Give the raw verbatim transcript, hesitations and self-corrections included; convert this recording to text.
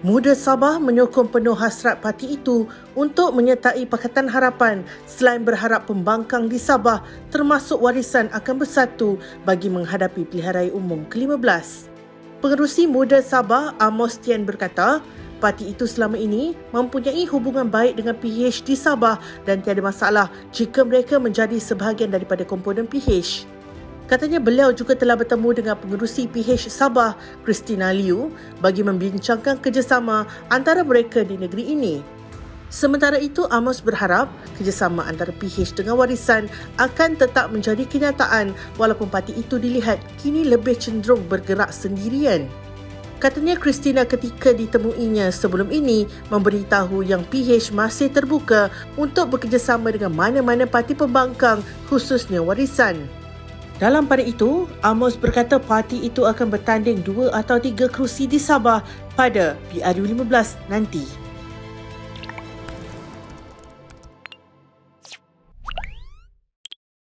Muda Sabah menyokong penuh hasrat parti itu untuk menyertai Pakatan Harapan selain berharap pembangkang di Sabah termasuk warisan akan bersatu bagi menghadapi pilihan raya umum ke lima belas. Pengerusi Muda Sabah Amos Tian berkata, parti itu selama ini mempunyai hubungan baik dengan P H di Sabah dan tiada masalah jika mereka menjadi sebahagian daripada komponen P H. Katanya beliau juga telah bertemu dengan pengerusi P H Sabah, Christina Liu, bagi membincangkan kerjasama antara mereka di negeri ini. Sementara itu, Amos berharap kerjasama antara P H dengan warisan akan tetap menjadi kenyataan walaupun parti itu dilihat kini lebih cenderung bergerak sendirian. Katanya Christina ketika ditemuinya sebelum ini memberitahu yang P H masih terbuka untuk bekerjasama dengan mana-mana parti pembangkang khususnya warisan. Dalam pada itu, Amos berkata parti itu akan bertanding dua atau tiga kerusi di Sabah pada P R U lima belas nanti.